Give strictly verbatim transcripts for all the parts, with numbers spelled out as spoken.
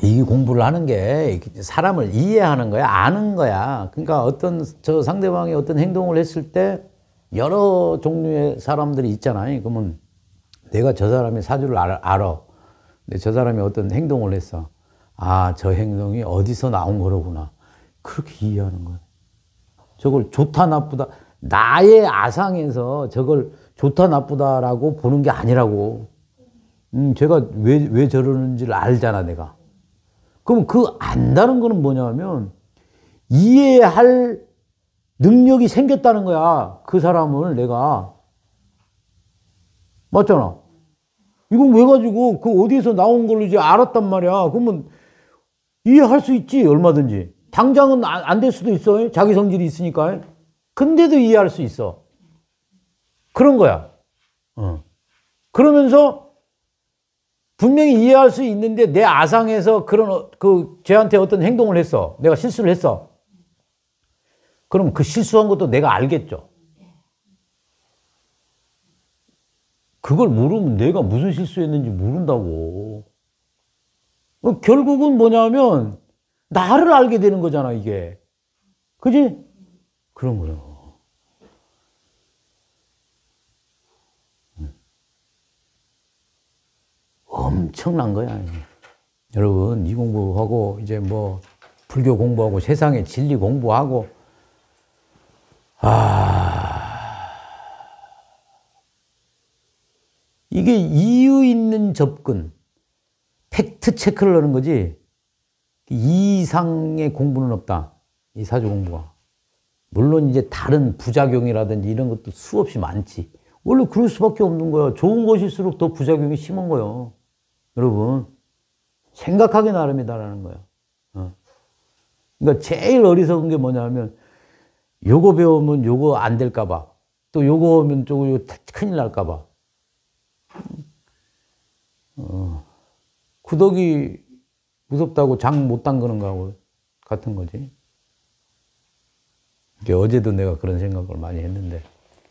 이 공부를 하는 게 사람을 이해하는 거야, 아는 거야. 그러니까 어떤 저 상대방이 어떤 행동을 했을 때 여러 종류의 사람들이 있잖아요. 그러면 내가 저 사람의 사주를 알아. 알아. 근데 저 사람이 어떤 행동을 했어. 아, 저 행동이 어디서 나온 거로구나. 그렇게 이해하는 거야. 저걸 좋다 나쁘다, 나의 아상에서 저걸 좋다 나쁘다라고 보는 게 아니라고. 음, 제가 왜, 왜 저러는지를 알잖아, 내가. 그럼 그 안다는 거는 뭐냐면 이해할 능력이 생겼다는 거야. 그 사람을 내가. 맞잖아. 이건 왜 가지고 그 어디에서 나온 걸로 이제 알았단 말이야. 그러면 이해할 수 있지, 얼마든지. 당장은 안 될 수도 있어. 자기 성질이 있으니까. 근데도 이해할 수 있어. 그런 거야. 어. 그러면서 분명히 이해할 수 있는데 내 아상에서 그런, 그, 쟤한테 어떤 행동을 했어. 내가 실수를 했어. 그럼 그 실수한 것도 내가 알겠죠. 그걸 모르면 내가 무슨 실수했는지 모른다고. 결국은 뭐냐면 나를 알게 되는 거잖아, 이게. 그지? 그런 거예요. 엄청난 거야. 여러분, 이 공부하고, 이제 뭐, 불교 공부하고, 세상의 진리 공부하고, 아, 이게 이유 있는 접근, 팩트 체크를 하는 거지, 이 이상의 공부는 없다. 이 사주 공부가. 물론 이제 다른 부작용이라든지 이런 것도 수없이 많지. 원래 그럴 수밖에 없는 거야. 좋은 것일수록 더 부작용이 심한 거예요. 여러분, 생각하기 나름이다라는 거야. 어. 그러니까 제일 어리석은 게 뭐냐면, 요거 배우면 요거 안 될까봐, 또 요거 하면 저거 큰일 날까봐. 어. 구더기 무섭다고 장 못 담그는 거하고 같은 거지. 어제도 내가 그런 생각을 많이 했는데,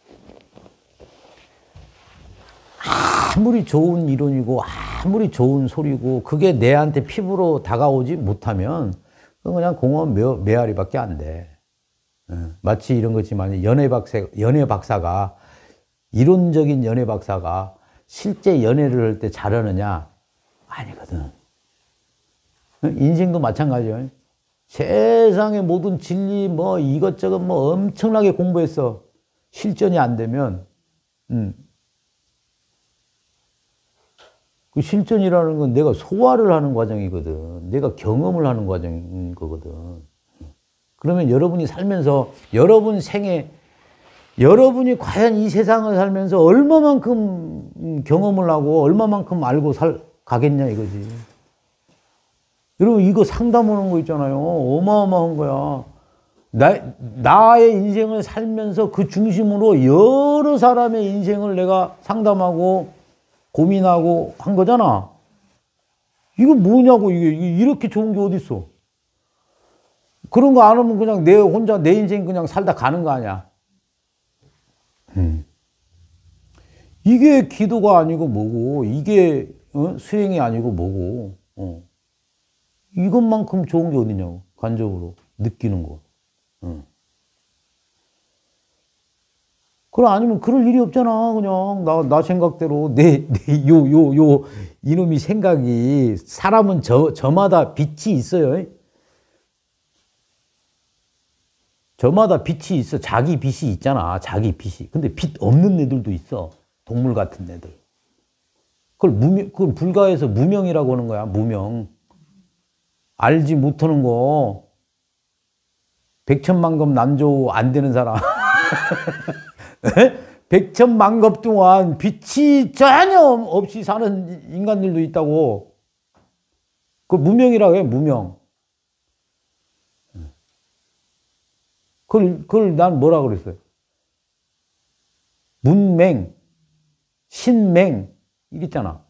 아무리 좋은 이론이고 아무리 좋은 소리고 그게 내한테 피부로 다가오지 못하면 그건 그냥 공허한 메아리밖에 안 돼. 마치 이런 거지만 연애 박사, 연애 박사가, 이론적인 연애 박사가 실제 연애를 할 때 잘하느냐? 아니거든. 인생도 마찬가지예요. 세상의 모든 진리 뭐 이것저것 뭐 엄청나게 공부했어. 실전이 안 되면, 음. 그 실전이라는 건 내가 소화를 하는 과정이거든. 내가 경험을 하는 과정인 거거든. 그러면 여러분이 살면서, 여러분 생에, 여러분이 과연 이 세상을 살면서 얼마만큼 경험을 하고 얼마만큼 알고 살, 가겠냐 이거지. 여러분, 이거 상담하는 거 있잖아요. 어마어마한 거야. 나, 나의 인생을 살면서 그 중심으로 여러 사람의 인생을 내가 상담하고 고민하고 한 거잖아. 이거 뭐냐고, 이게. 이렇게 좋은 게 어딨어. 그런 거 안 하면 그냥 내 혼자 내 인생 그냥 살다 가는 거 아니야. 음. 이게 기도가 아니고 뭐고, 이게 어? 수행이 아니고 뭐고, 어. 이것만큼 좋은 게 어디냐고, 간접으로 느끼는 거. 어. 그럼 아니면 그럴 일이 없잖아. 그냥 나, 나 생각대로 내, 내, 요, 요, 요, 이놈이 생각이, 사람은 저, 저마다 빛이 있어요. 저마다 빛이 있어. 자기 빛이 있잖아. 자기 빛이. 근데 빛 없는 애들도 있어. 동물 같은 애들. 그걸 무명, 그걸 불가해서 무명이라고 하는 거야. 무명. 알지 못하는 거. 백천만급 난조 안 되는 사람. 백천만급 동안 빛이 전혀 없이 사는 인간들도 있다고. 그걸 무명이라고 해. 무명. 그걸, 그걸 난 뭐라 그랬어요? 문맹, 신맹, 이랬잖아.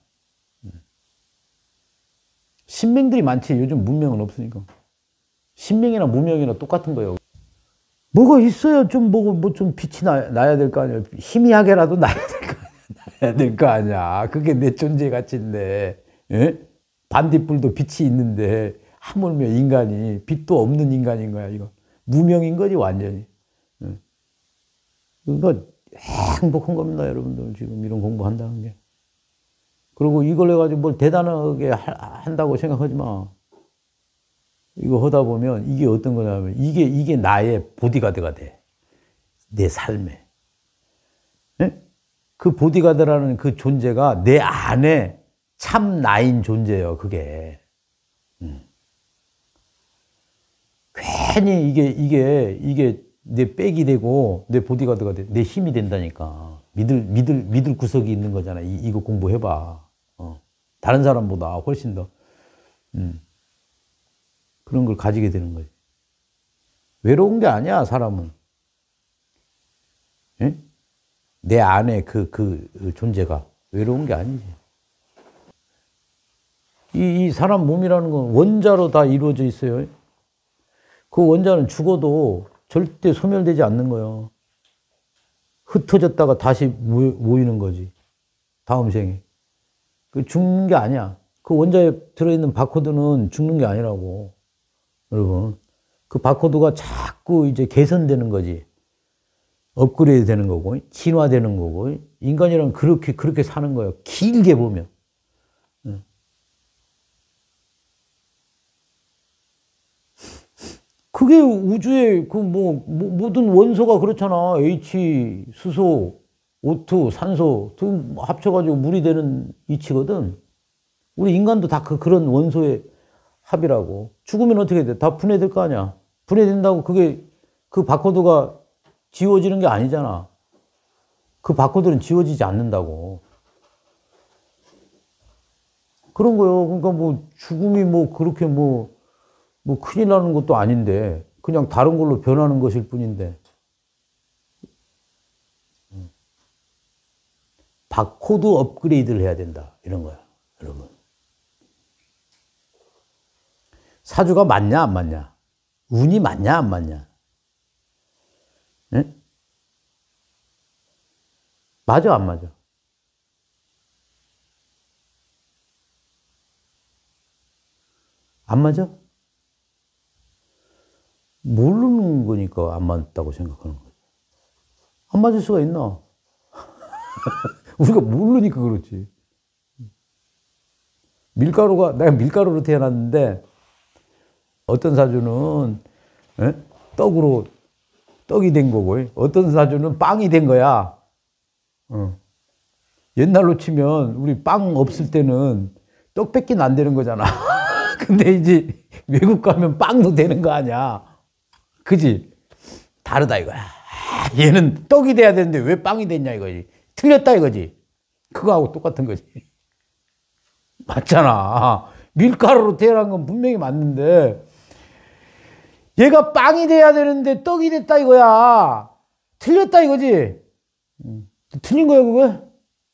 신맹들이 많지. 요즘 문명은 없으니까. 신명이나 무명이나 똑같은 거예요. 뭐가 있어야 좀 뭐, 뭐 좀 빛이 나, 나야 될 거 아니야. 희미하게라도 나야 될 거 아니야. 나야 될 거 아니야. 그게 내 존재 가치인데. 예? 반딧불도 빛이 있는데 하물며 인간이 빛도 없는 인간인 거야. 이거 무명인 거지 완전히. 그러니까 행복한 겁니다, 여러분들. 지금 이런 공부한다는 게. 그리고 이걸 해가지고 뭘 대단하게 한다고 생각하지 마. 이거 하다 보면 이게 어떤 거냐면 이게 이게 나의 보디가드가 돼. 내 삶에. 네? 그 보디가드라는 그 존재가 내 안에 참 나인 존재예요. 그게. 음. 괜히 이게 이게 이게 내 백이 되고 내 보디가드가 돼. 내 힘이 된다니까. 믿을 믿을 믿을 구석이 있는 거잖아. 이, 이거 공부해봐. 어. 다른 사람보다 훨씬 더 음. 그런 걸 가지게 되는 거지. 외로운 게 아니야, 사람은. 예? 내 안에 그, 그 존재가 외로운 게 아니지. 이, 이 사람 몸이라는 건 원자로 다 이루어져 있어요. 그 원자는 죽어도 절대 소멸되지 않는 거예요. 흩어졌다가 다시 모이는 거지. 다음 생에. 그 죽는 게 아니야. 그 원자에 들어있는 바코드는 죽는 게 아니라고. 여러분. 그 바코드가 자꾸 이제 개선되는 거지. 업그레이드 되는 거고, 진화되는 거고, 인간이란 그렇게, 그렇게 사는 거예요. 길게 보면. 그게 우주의 그 뭐, 모든 원소가 그렇잖아. H, 수소, 오 투, 산소, 등 합쳐가지고 물이 되는 이치거든. 우리 인간도 다 그, 그런 원소의 합이라고. 죽으면 어떻게 돼? 다 분해될 거 아니야. 분해된다고 그게, 그 바코드가 지워지는 게 아니잖아. 그 바코드는 지워지지 않는다고. 그런 거요. 그러니까 뭐 죽음이 뭐 그렇게 뭐, 뭐 큰일 나는 것도 아닌데 그냥 다른 걸로 변하는 것일 뿐인데. 바코드 업그레이드를 해야 된다. 이런 거야. 여러분. 사주가 맞냐 안 맞냐? 운이 맞냐 안 맞냐? 네? 맞아 안 맞아? 안 맞아? 모르는 거니까 안 맞다고 생각하는 거지. 안 맞을 수가 있나? 우리가 모르니까 그렇지. 밀가루가, 내가 밀가루로 태어났는데 어떤 사주는 에? 떡으로 떡이 된 거고, 어떤 사주는 빵이 된 거야. 어. 옛날로 치면 우리 빵 없을 때는 떡밖에 안 되는 거잖아. 근데 이제 외국 가면 빵도 되는 거 아니야. 그지? 다르다 이거야. 얘는 떡이 돼야 되는데 왜 빵이 됐냐 이거지. 틀렸다 이거지. 그거하고 똑같은 거지. 맞잖아. 밀가루로 태어난 건 분명히 맞는데 얘가 빵이 돼야 되는데 떡이 됐다 이거야. 틀렸다 이거지. 틀린 거야 그거?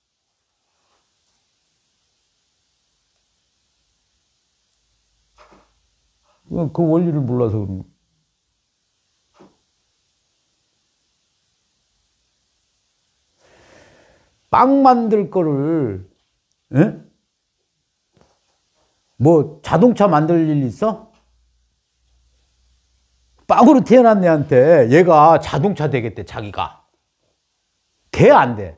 그 원리를 몰라서 그런 거. 빵 만들 거를, 에? 뭐 자동차 만들 일 있어? 빵으로 태어난 애한테 얘가 자동차 되겠대, 자기가. 돼, 안 돼?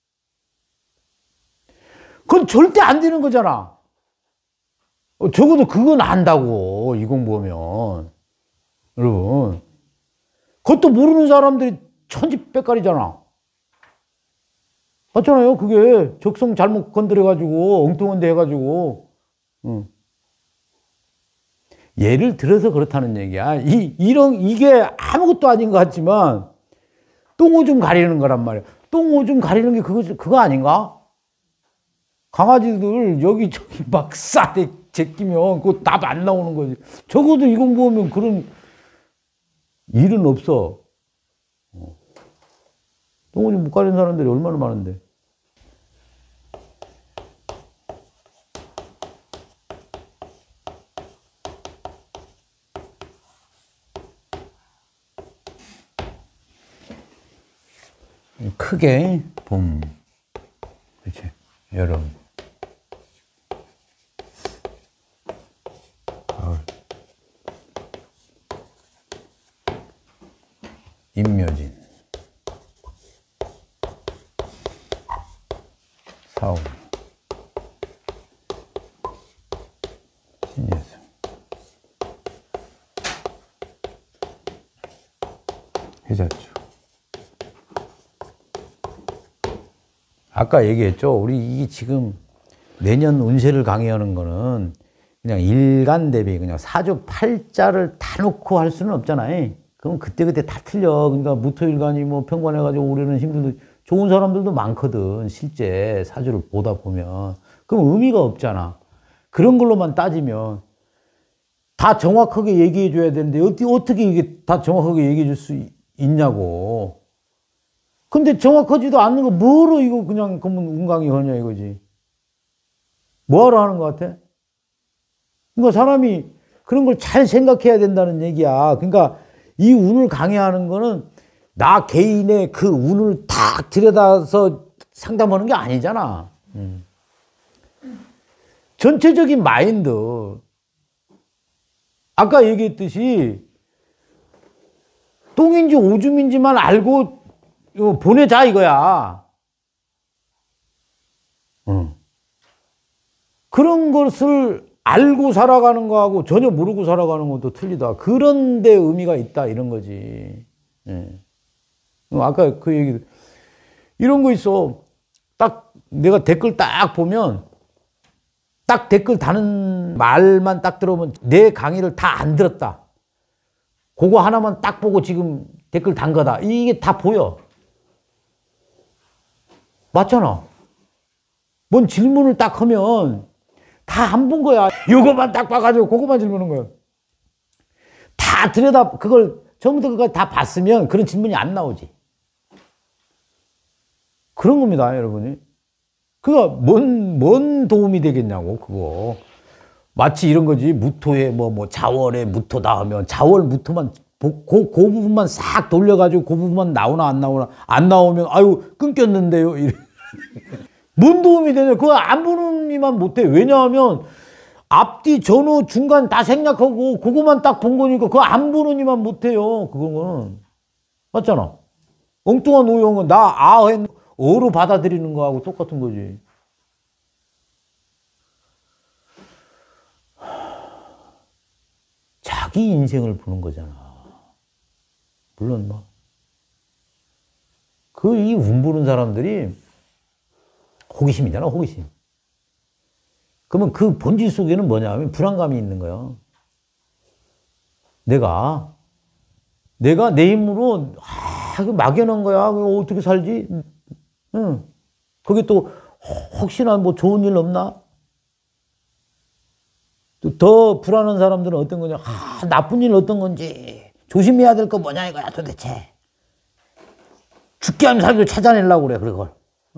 그건 절대 안 되는 거잖아. 어, 적어도 그건 안다고, 이 공부하면. 여러분. 그것도 모르는 사람들이 천지백갈이잖아. 맞잖아요. 그게 적성 잘못 건드려가지고, 엉뚱한 데 해가지고. 응. 예를 들어서 그렇다는 얘기야. 이, 이런, 이게 아무것도 아닌 것 같지만, 똥오줌 가리는 거란 말이야. 똥오줌 가리는 게 그거, 그거 아닌가? 강아지들 여기저기 막 싸대 제끼면 그거 답 안 나오는 거지. 적어도 이 공부하면 그런 일은 없어. 똥오줌 못 가리는 사람들이 얼마나 많은데. 크게 봄, 그렇지, 여름. 임묘진, 사오, 신예승, 회자주. 아까 얘기했죠. 우리 이 지금 내년 운세를 강의하는 거는 그냥 일간 대비 그냥 사주 팔자를 다 놓고 할 수는 없잖아요. 그럼 그때그때 다 틀려. 그러니까 무토일간이 뭐 편관해가지고 우리는 힘들도 좋은 사람들도 많거든. 실제 사주를 보다 보면. 그럼 의미가 없잖아. 그런 걸로만 따지면 다 정확하게 얘기해 줘야 되는데 어떻게, 어떻게 이게 다 정확하게 얘기해 줄 수 있냐고. 근데 정확하지도 않는 거 뭐로 이거 그냥 그러면 운강이 하냐 이거지. 뭐하러 하는 것 같아? 그러니까 사람이 그런 걸 잘 생각해야 된다는 얘기야. 그러니까 이 운을 강의하는 거는 나 개인의 그 운을 딱 들여다서 상담하는 게 아니잖아. 음. 전체적인 마인드. 아까 얘기했듯이 똥인지 오줌인지만 알고 보내자 이거야. 어. 그런 것을 알고 살아가는 거하고 전혀 모르고 살아가는 것도 틀리다. 그런 데 의미가 있다 이런 거지. 예. 아까 그 얘기 이런 거 있어. 딱 내가 댓글 딱 보면 딱 댓글 다는 말만 딱 들어보면 내 강의를 다 안 들었다. 그거 하나만 딱 보고 지금 댓글 단 거다. 이게 다 보여. 맞잖아. 뭔 질문을 딱 하면 다 안 본 거야. 요거만 딱 봐가지고 그거만 질문하는 거야. 다 들여다 그걸 처음부터 그걸 다 봤으면 그런 질문이 안 나오지. 그런 겁니다, 여러분이. 그거 뭔, 뭔 도움이 되겠냐고, 그거. 마치 이런 거지. 무토에 뭐, 뭐, 자월에 무토다 하면 자월 무토만, 그, 그 부분만 싹 돌려가지고 그 부분만 나오나 안 나오나. 안 나오면, 아유, 끊겼는데요. 이래. 뭔 도움이 되냐? 그거 안 보는 이만 못해. 왜냐하면 앞뒤 전후 중간 다 생략하고 그거만 딱 본 거니까 그거 안 보는 이만 못해요. 그거는. 맞잖아. 엉뚱한 오용은 나 아hen 어로 받아들이는 거하고 똑같은 거지. 자기 인생을 보는 거잖아. 물론 뭐. 그 이 운 보는 사람들이 호기심이잖아, 호기심. 그러면 그 본질 속에는 뭐냐 하면 불안감이 있는 거야. 내가, 내가 내 힘으로, 아, 막연한 거야. 어떻게 살지? 응. 거기 또, 혹시나 뭐 좋은 일 없나? 또 더 불안한 사람들은 어떤 거냐? 아, 나쁜 일 어떤 건지. 조심해야 될 거 뭐냐 이거야, 도대체. 죽게 하면 살기를 찾아내려고 그래, 그걸.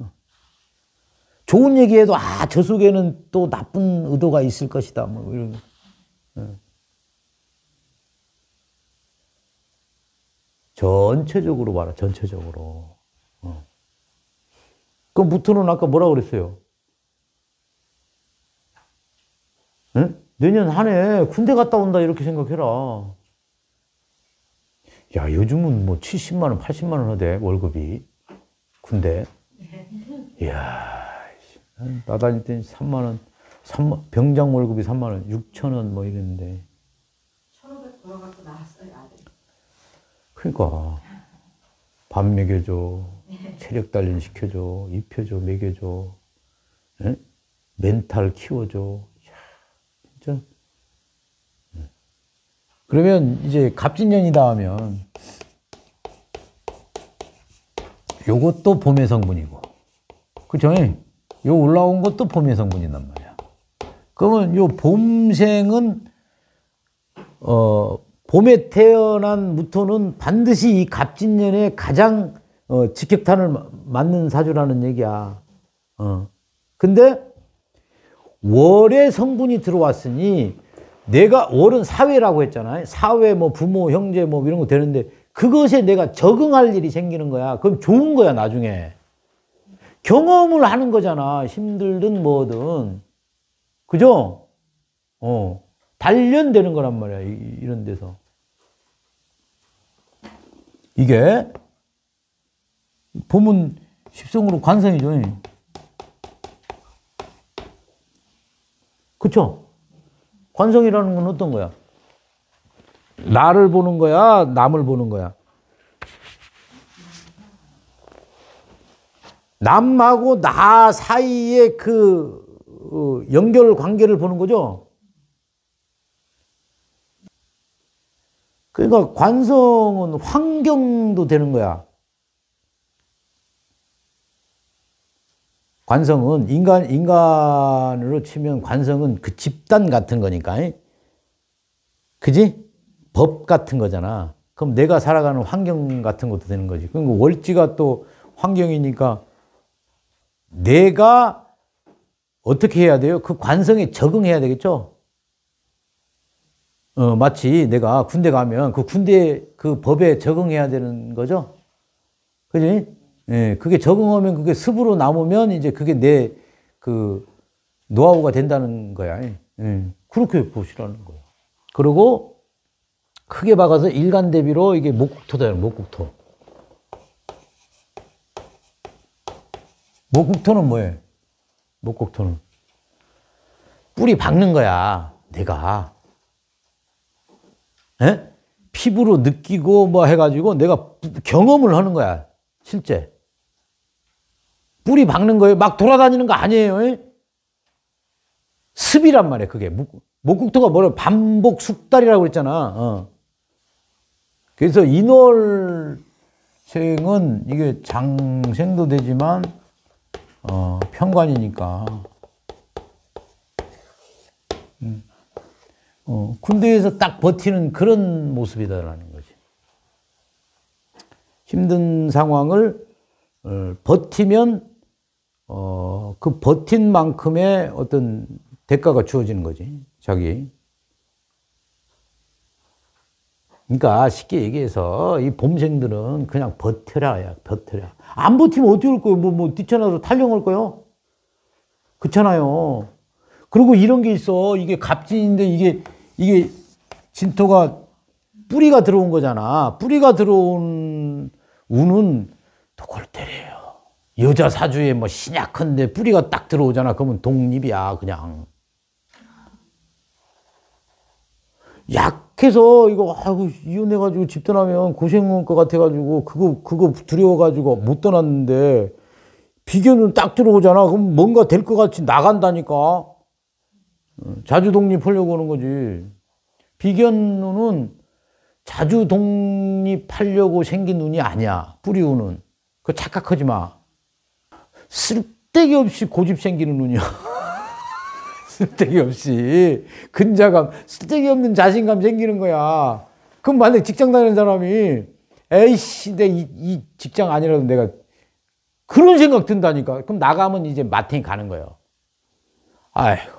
좋은 얘기해도 아, 저 속에는 또 나쁜 의도가 있을 것이다. 뭐 이런. 전체적으로 봐라. 전체적으로. 어. 그럼 무토는 아까 뭐라 그랬어요? 응? 내년 한 해 군대 갔다 온다 이렇게 생각해라. 야, 요즘은 뭐 칠십만 원, 팔십만 원 하대 월급이. 군대. 이야. 나 다닐 때 삼만 원, 삼만, 병장 월급이 삼만 원, 육천 원 뭐 이랬는데. 천오백 벌어갖고 나왔어요, 아들. 그러니까. 밥 먹여줘, 체력 단련 시켜줘, 입혀줘, 먹여줘, 에? 멘탈 키워줘. 이야, 진짜. 그러면 이제 갑진년이다 하면 요것도 봄의 성분이고. 그죠? 요 올라온 것도 봄의 성분이란 말이야. 그러면 요 봄생은, 어, 봄에 태어난 무토는 반드시 이 갑진년에 가장, 어, 직격탄을 맞는 사주라는 얘기야. 어. 근데 월의 성분이 들어왔으니 내가, 월은 사회라고 했잖아요. 사회, 뭐, 부모, 형제, 뭐, 이런 거 되는데 그것에 내가 적응할 일이 생기는 거야. 그럼 좋은 거야, 나중에. 경험을 하는 거잖아. 힘들든 뭐든. 그죠? 어. 단련되는 거란 말이야. 이, 이런 데서. 이게 보면 십성으로 관성이죠. 그쵸? 관성이라는 건 어떤 거야? 나를 보는 거야? 남을 보는 거야? 남하고 나 사이의 그 연결 관계를 보는 거죠? 그러니까 관성은 환경도 되는 거야. 관성은 인간, 인간으로 치면 관성은 그 집단 같은 거니까. 그지? 법 같은 거잖아. 그럼 내가 살아가는 환경 같은 것도 되는 거지. 그러니까 월지가 또 환경이니까 내가 어떻게 해야 돼요? 그 관성에 적응해야 되겠죠? 어, 마치 내가 군대 가면 그 군대 그 법에 적응해야 되는 거죠? 그지? 예, 그게 적응하면 그게 습으로 남으면 이제 그게 내 그 노하우가 된다는 거야. 예, 그렇게 보시라는 거야. 그리고 크게 박아서 일간 대비로 이게 목국토다, 목국토. 목국토는 뭐예요? 목국토는 뿌리 박는 거야, 내가. 예? 피부로 느끼고 뭐 해가지고 내가 경험을 하는 거야, 실제. 뿌리 박는 거예요. 막 돌아다니는 거 아니에요. 예? 습이란 말이에요, 그게. 목국토가 뭐라 반복 숙달이라고 그랬잖아. 어. 그래서 인월생은 이게 장생도 되지만 어, 편관이니까. 음. 어, 군대에서 딱 버티는 그런 모습이다라는 거지. 힘든 상황을 어, 버티면 어, 그 버틴 만큼의 어떤 대가가 주어지는 거지, 자기. 그러니까 쉽게 얘기해서 이 봄생들은 그냥 버텨라, 야, 버텨라. 안 버티면 어떻게 할 거예요? 뭐, 뭐, 뛰쳐나서 탈령할 거요? 그렇잖아요. 그리고 이런 게 있어. 이게 갑진인데 이게, 이게 진토가 뿌리가 들어온 거잖아. 뿌리가 들어온 운은 또 골 때려요. 여자 사주에 뭐 신약한데 뿌리가 딱 들어오잖아. 그러면 독립이야, 그냥. 약해서 이거 아이고 이혼해가지고 집 떠나면 고생할 것 같아가지고 그거 그거 두려워가지고 못 떠났는데 비견은 딱 들어오잖아. 그럼 뭔가 될 것 같이 나간다니까. 자주 독립하려고 하는 거지. 비견운은 자주 독립하려고 생긴 운이 아니야. 뿌리운은. 그거 착각하지 마. 쓸데기 없이 고집 생기는 운이야. 쓸데기 없이 근자감, 쓸데기 없는 자신감 생기는 거야. 그럼 만약에 직장 다니는 사람이 에이씨, 내 이 이 직장 아니라도 내가 그런 생각 든다니까. 그럼 나가면 이제 마탱이 가는 거예요. 아이고,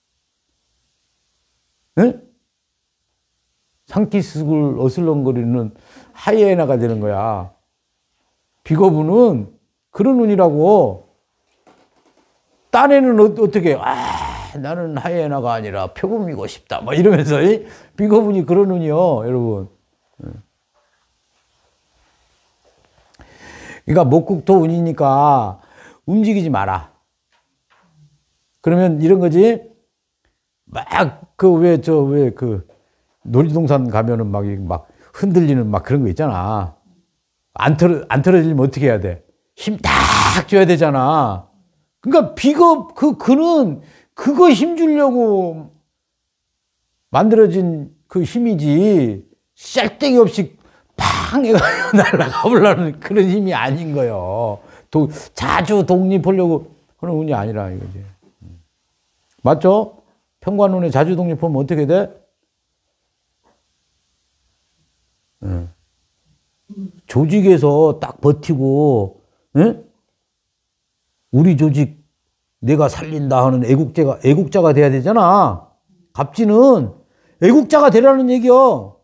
응? 상기숙을 어슬렁거리는 하이에나가 되는 거야. 비거부는 그런 운이라고. 딴에는 어, 어떻게 아, 나는 하이에나가 아니라 표범이고 싶다. 막 이러면서 이? 비거분이 그런 운이요, 여러분. 그러니까 목국토 운이니까 움직이지 마라. 그러면 이런 거지. 막 그 왜 저 왜 그 놀이동산 가면은 막 막 흔들리는 막 그런 거 있잖아. 안 틀어 안 틀어지면 어떻게 해야 돼? 힘 딱 줘야 되잖아. 그러니까 비겁 그 그는 그거 힘 주려고 만들어진 그 힘이지 쌀데기 없이 팡 해가지고 날아가 보려는 그런 힘이 아닌 거예요. 도, 자주 독립하려고 하는 운이 아니라 이거지. 맞죠? 편관운에 자주 독립하면 어떻게 돼? 응. 조직에서 딱 버티고, 응? 우리 조직 내가 살린다 하는 애국자가, 애국자가 돼야 되잖아. 갑진은 애국자가 되라는 얘기요.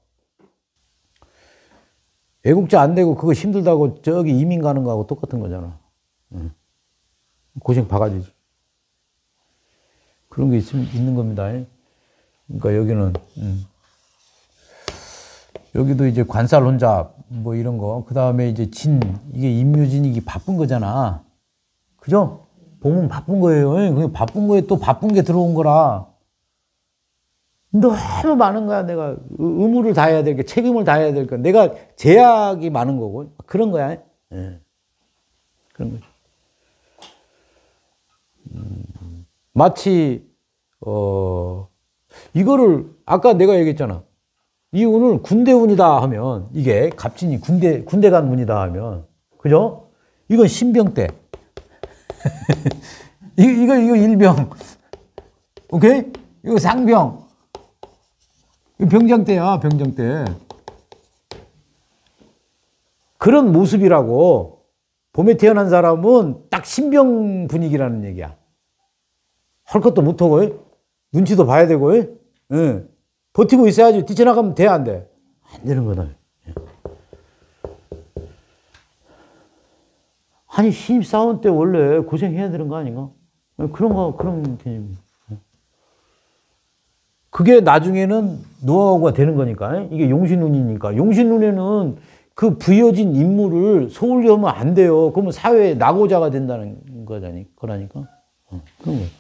애국자 안 되고 그거 힘들다고 저기 이민 가는 거하고 똑같은 거잖아. 응. 고생 바가지지. 그런 게 있, 있는 겁니다. 그러니까 여기는, 음. 여기도 이제 관살 혼자 뭐 이런 거. 그 다음에 이제 진, 이게 임묘진, 이게 바쁜 거잖아. 그죠? 봄은 바쁜 거예요. 그 바쁜 거에 또 바쁜 게 들어온 거라. 너무 많은 거야. 내가 의무를 다해야 될 게, 책임을 다해야 될 거. 내가 제약이 많은 거고. 그런 거야. 예. 그런 거죠. 음, 마치, 어, 이거를, 아까 내가 얘기했잖아. 이 운을 군대 운이다 하면, 이게 갑진이 군대, 군대 간 운이다 하면, 그죠? 이건 신병 때. 이거, 이거, 이거 일병. 오케이? 이거 상병. 이거 병장 때야, 병장 때. 그런 모습이라고. 봄에 태어난 사람은 딱 신병 분위기라는 얘기야. 할 것도 못하고, 눈치도 봐야 되고, 응. 버티고 있어야지. 뛰쳐나가면 돼, 안 돼? 안 되는 거다. 아니, 신입사원 때 원래 고생해야 되는 거 아닌가? 그런 거, 그런 개념. 그게 나중에는 노하우가 되는 거니까. 이게 용신운이니까. 용신운에는 그 부여진 임무를 소홀히 하면 안 돼요. 그러면 사회에 낙오자가 된다는 거라니, 거라니까. 그런 거예요.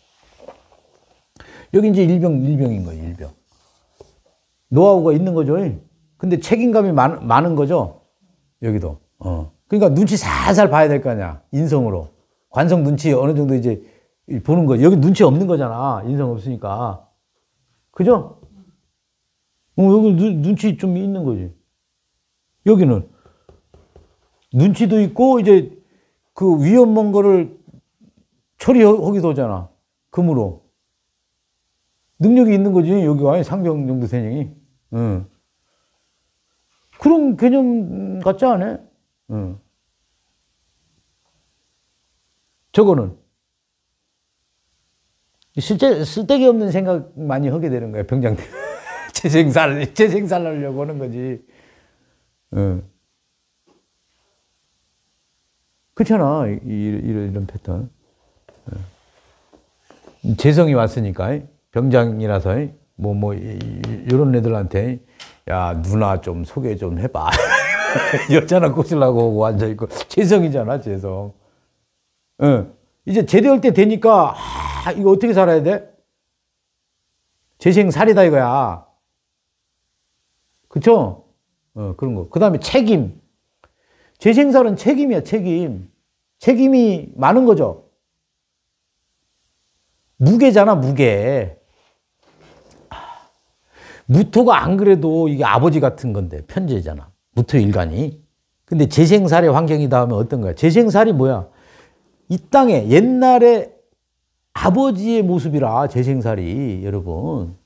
여기 이제 일병, 일병인 거예요, 일병. 노하우가 있는 거죠. 근데 책임감이 많, 많은 거죠. 여기도. 어. 그러니까 눈치 살살 봐야 될 거 아니야. 인성으로. 관성 눈치 어느 정도 이제 보는 거지. 여기 눈치 없는 거잖아. 인성 없으니까. 그죠? 어, 여기 눈, 눈치 좀 있는 거지. 여기는. 눈치도 있고, 이제 그 위험한 거를 처리하기도 하잖아. 금으로. 능력이 있는 거지, 여기가. 상병 정도 되니. 응. 그런 개념 같지 않아? 응. 저거는. 실제, 쓸데기 없는 생각 많이 하게 되는 거야, 병장 때. 재생살, 재생살하려고 하는 거지. 응. 그렇잖아, 이, 이런, 이런 패턴. 응. 재성이 왔으니까. 병장이라서 뭐 뭐 이런 애들한테 야 누나 좀 소개 좀 해봐. 여자나 꼬시려고 오고 앉아 있고 재성이잖아 재성. 응. 이제 제대할 때 되니까 아, 이거 어떻게 살아야 돼? 재생살이다 이거야. 그쵸? 어 그런 거. 그 다음에 책임. 재생살은 책임이야 책임. 책임이 많은 거죠. 무게잖아 무게. 무토가 안 그래도 이게 아버지 같은 건데 편재잖아. 무토 일간이. 근데 재생살의 환경이다 하면 어떤 거야? 재생살이 뭐야? 이 땅에 옛날에 아버지의 모습이라 재생살이 여러분.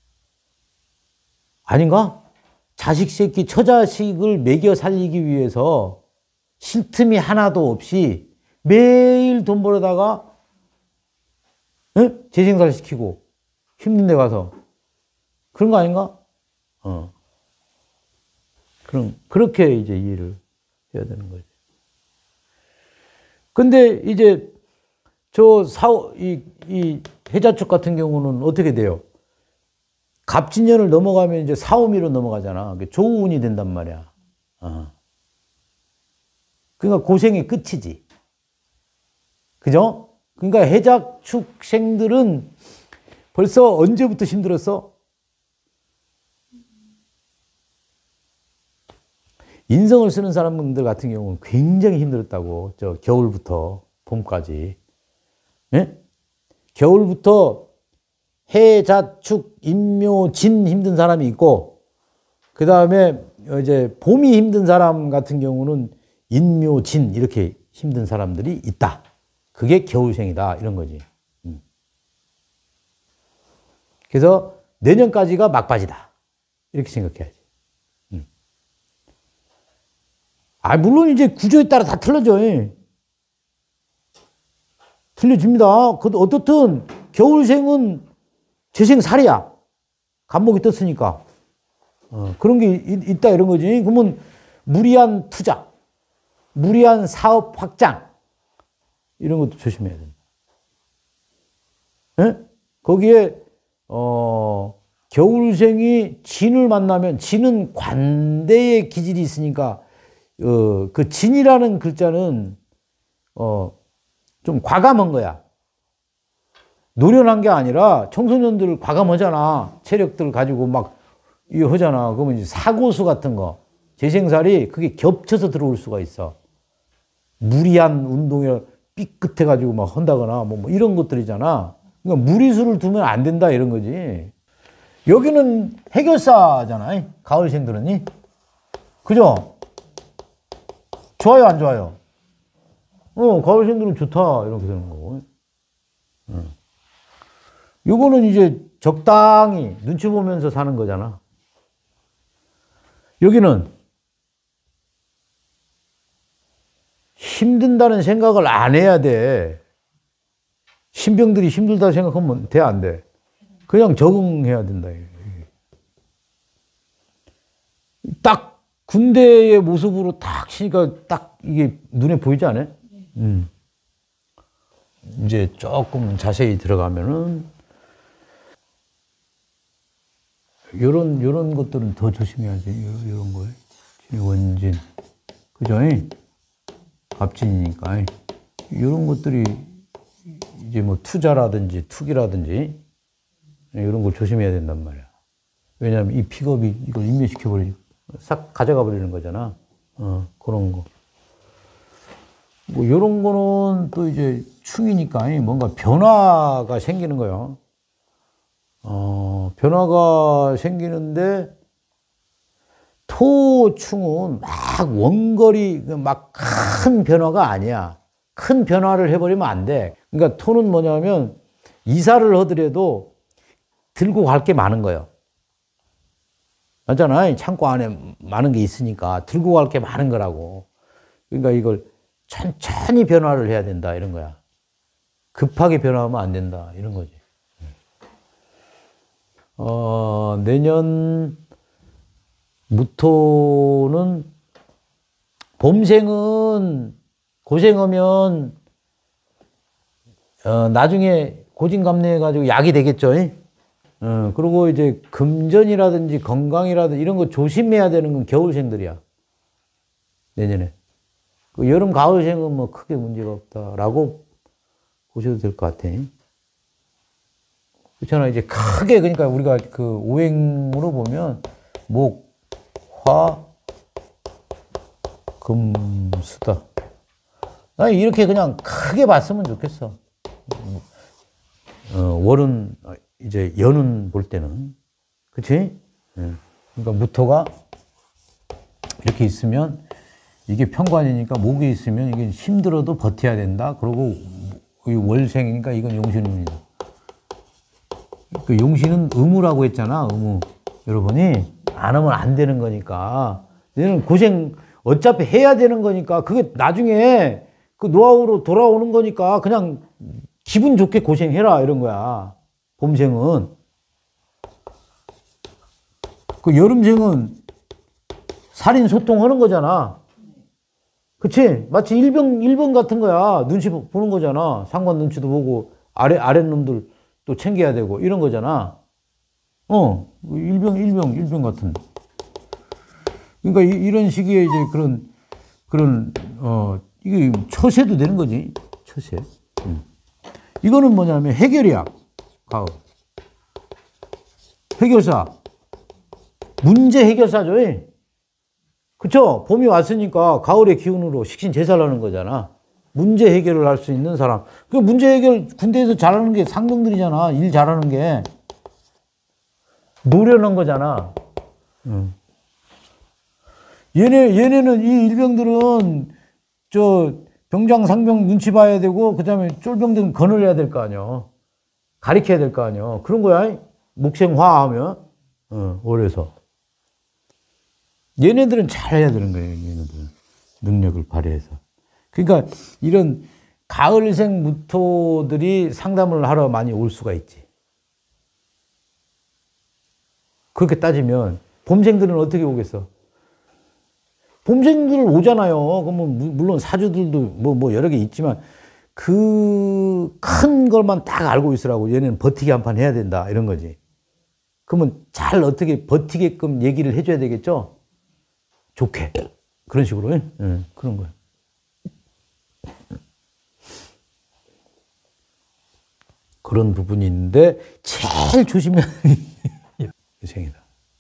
아닌가? 자식 새끼 처자식을 먹여 살리기 위해서 쉴 틈이 하나도 없이 매일 돈 벌어다가 에? 재생살 시키고 힘든 데 가서 그런 거 아닌가? 어. 그럼, 그렇게 이제 이해를 해야 되는 거지. 근데 이제 저 사오, 이, 이 해자축 같은 경우는 어떻게 돼요? 갑진년을 넘어가면 이제 사오미로 넘어가잖아. 조운이 된단 말이야. 어. 그러니까 고생의 끝이지. 그죠? 그러니까 해자축생들은 벌써 언제부터 힘들었어? 인성을 쓰는 사람들 같은 경우는 굉장히 힘들었다고. 저 겨울부터 봄까지. 예? 겨울부터 해, 자, 축, 임묘, 진 힘든 사람이 있고, 그 다음에 이제 봄이 힘든 사람 같은 경우는 인묘, 진 이렇게 힘든 사람들이 있다. 그게 겨울생이다. 이런 거지. 그래서 내년까지가 막바지다. 이렇게 생각해야지. 아, 물론 이제 구조에 따라 다 틀려져. 틀려집니다. 그 어떻든 겨울생은 재생살이야. 간목이 떴으니까. 어, 그런 게 있, 있다 이런 거지. 그러면 무리한 투자, 무리한 사업 확장 이런 것도 조심해야 된다. 예? 거기에 어, 겨울생이 진을 만나면 진은 관대의 기질이 있으니까 어, 그 진이라는 글자는 어, 좀 과감한 거야. 노련한 게 아니라 청소년들 과감하잖아. 체력들 가지고 막 이거 하잖아. 그러면 이제 사고수 같은 거, 재생살이 그게 겹쳐서 들어올 수가 있어. 무리한 운동에 삐끗해가지고 막 한다거나 뭐, 뭐 이런 것들이잖아. 그러니까 무리수를 두면 안 된다 이런 거지. 여기는 해결사잖아. 가을생들은. 그죠? 좋아요, 안 좋아요? 어, 가을생들은 좋다 이렇게 되는 거고. 응. 요거는 이제 적당히 눈치 보면서 사는 거잖아. 여기는 힘든다는 생각을 안 해야 돼. 신병들이 힘들다 생각하면 돼, 안 돼? 그냥 적응해야 된다. 딱 군대의 모습으로 딱 치니까 딱 이게 눈에 보이지 않아요? 음. 이제 조금 자세히 들어가면은 요런, 요런 것들은 더 조심해야지. 요런, 요런 거에. 원진. 그죠? 갑진이니까. 요런 것들이 이제 뭐 투자라든지 투기라든지 이런 걸 조심해야 된단 말이야. 왜냐하면 이 픽업이 이걸 인멸시켜버리고 싹 가져가 버리는 거잖아. 어, 그런 거. 뭐 요런 거는 또 이제 충이니까 뭔가 변화가 생기는 거예요. 어, 변화가 생기는데 토충은 막 원거리 막 큰 변화가 아니야. 큰 변화를 해버리면 안 돼. 그러니까 토는 뭐냐면 이사를 하더라도 들고 갈 게 많은 거예요. 맞잖아. 창고 안에 많은 게 있으니까 들고 갈 게 많은 거라고. 그러니까 이걸 천천히 변화를 해야 된다 이런 거야. 급하게 변화하면 안 된다 이런 거지. 어, 내년 무토는 봄생은 고생하면 어, 나중에 고진감래해가지고 약이 되겠죠. 어, 그리고 이제 금전이라든지 건강이라든지 이런 거 조심해야 되는 건 겨울생들이야. 내년에. 그 여름, 가을생은 뭐 크게 문제가 없다라고 보셔도 될 것 같아. 그렇잖아. 이제 크게, 그러니까 우리가 그 오행으로 보면 목, 화, 금, 수다. 나 이렇게 그냥 크게 봤으면 좋겠어. 어, 월은, 이제 연은 볼 때는. 그치? 그러니까 무토가 이렇게 있으면 이게 편관이니까 목이 있으면 이게 힘들어도 버텨야 된다. 그리고 월생이니까 이건 용신운이다. 그 용신은 의무라고 했잖아. 의무. 여러분이 안 하면 안 되는 거니까. 얘는 고생 어차피 해야 되는 거니까 그게 나중에 그 노하우로 돌아오는 거니까 그냥 기분 좋게 고생해라 이런 거야. 봄생은. 그 여름생은 살인 소통하는 거잖아. 그치? 마치 일병, 일병 같은 거야. 눈치 보는 거잖아. 상관 눈치도 보고 아래, 아랫놈들 또 챙겨야 되고 이런 거잖아. 어, 일병, 일병, 일병 같은. 그러니까 이, 이런 시기에 이제 그런, 그런, 어, 이게 처세도 되는 거지. 처세. 음. 이거는 뭐냐면 해결이야. 가을. 해결사. 문제 해결사죠. 그쵸? 봄이 왔으니까 가을의 기운으로 식신 제사를 하는 거잖아. 문제 해결을 할 수 있는 사람. 그 문제 해결 군대에서 잘하는 게 상병들이잖아. 일 잘하는 게. 노련한 거잖아. 응. 얘네, 얘네는 이 일병들은 저 병장, 상병 눈치 봐야 되고, 그 다음에 쫄병들은 건을 해야 될 거 아니야. 가리켜야 될 거 아니야. 그런 거야. 목생화 하면. 어, 월에서. 얘네들은 잘 해야 되는 거예요. 얘네들은. 능력을 발휘해서. 그러니까 이런 가을생 무토들이 상담을 하러 많이 올 수가 있지. 그렇게 따지면 봄생들은 어떻게 오겠어? 봄생들 오잖아요. 그러면 물론 사주들도 뭐, 뭐 여러 개 있지만 그 큰 것만 딱 알고 있으라고 얘네는 버티기 한 판 해야 된다. 이런 거지. 그 그러면 잘 어떻게 버티게끔 얘기를 해줘야 되겠죠? 좋게. 그런 식으로. 응, 그런 거예요. 그런 부분이 있는데 제일 조심해야 하는 게 생이다.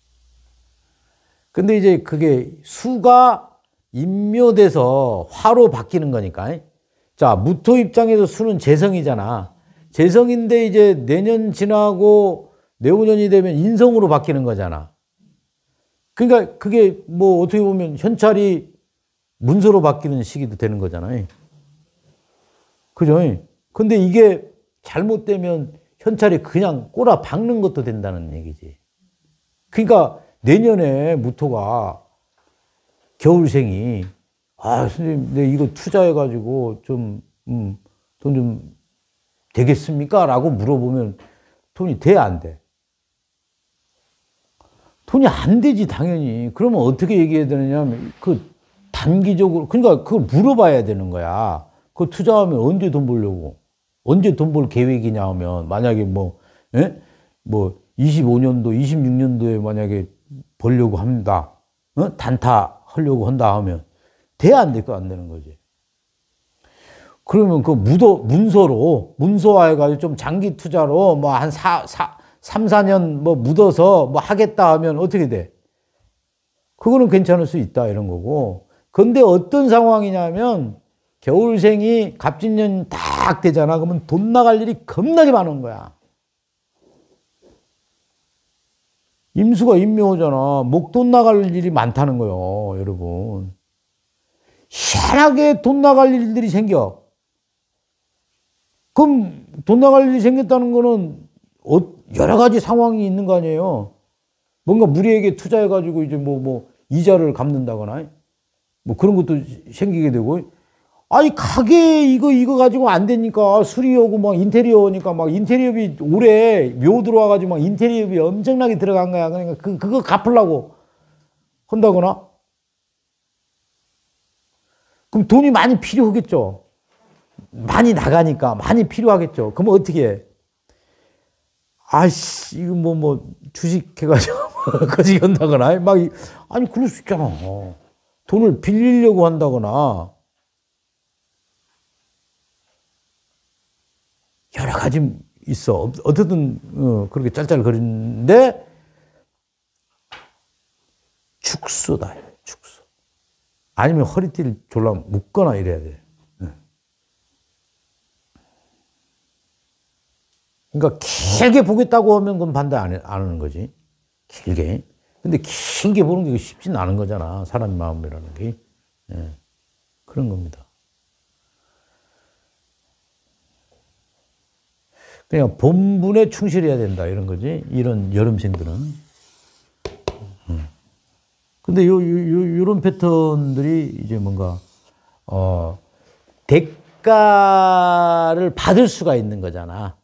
근데 이제 그게 수가 인묘돼서 화로 바뀌는 거니까. 자, 무토 입장에서 수는 재성이잖아. 재성인데 이제 내년 지나고 내후년이 되면 인성으로 바뀌는 거잖아. 그러니까 그게 뭐 어떻게 보면 현찰이 문서로 바뀌는 시기도 되는 거잖아요. 그죠? 근데 이게 잘못되면 현찰이 그냥 꼬라 박는 것도 된다는 얘기지. 그러니까 내년에 무토가 겨울생이 아, 선생님, 내 이거 투자해가지고 좀, 음, 돈 좀 되겠습니까? 라고 물어보면 돈이 돼, 안 돼? 돈이 안 되지, 당연히. 그러면 어떻게 얘기해야 되느냐 하면, 그, 단기적으로, 그러니까 그걸 물어봐야 되는 거야. 그거 투자하면 언제 돈 벌려고? 언제 돈 벌 계획이냐 하면, 만약에 뭐, 예? 뭐, 이십오 년도, 이십육 년도에 만약에 벌려고 합니다. 어? 단타 하려고 한다 하면, 돼, 안 돼? 안 되는 거지. 그러면 그 무도, 문서로, 문서화해가지고 좀 장기 투자로 뭐 한 사, 사, 삼, 사 년 뭐 묻어서 뭐 하겠다 하면 어떻게 돼? 그거는 괜찮을 수 있다, 이런 거고. 근데 어떤 상황이냐면, 겨울생이 갑진년 딱 되잖아. 그러면 돈 나갈 일이 겁나게 많은 거야. 임수가 임묘잖아. 목돈 나갈 일이 많다는 거요, 여러분. 희한하게 돈 나갈 일들이 생겨. 그럼 돈 나갈 일이 생겼다는 거는 여러 가지 상황이 있는 거 아니에요. 뭔가 무리하게 투자해가지고 이제 뭐, 뭐, 이자를 갚는다거나, 뭐 그런 것도 생기게 되고, 아니, 가게 이거, 이거 가지고 안 되니까 수리하고 막 인테리어니까 막 인테리어비 올해 묘 들어와가지고 막 인테리어비 엄청나게 들어간 거야. 그러니까 그, 그거 갚으려고 한다거나. 그럼 돈이 많이 필요하겠죠. 많이 나가니까 많이 필요하겠죠. 그러면 어떻게 해? 아씨, 이거 뭐, 뭐, 주식 해가지고, 거지 한다거나, 막, 아니, 그럴 수 있잖아. 돈을 빌리려고 한다거나, 여러 가지 있어. 어떻든, 어, 그렇게 짤짤거리는데, 축소다, 축소. 아니면 허리띠를 졸라 묶거나 이래야 돼. 그러니까 길게 보겠다고 하면 그건 반대 안, 안 하는 거지. 길게. 근데 길게 보는 게 쉽진 않은 거잖아. 사람 마음이라는 게. 예. 그런 겁니다. 그냥 본분에 충실해야 된다. 이런 거지. 이런 여름생들은. 음. 근데 요, 요, 요, 요런 패턴들이 이제 뭔가, 어, 대가를 받을 수가 있는 거잖아.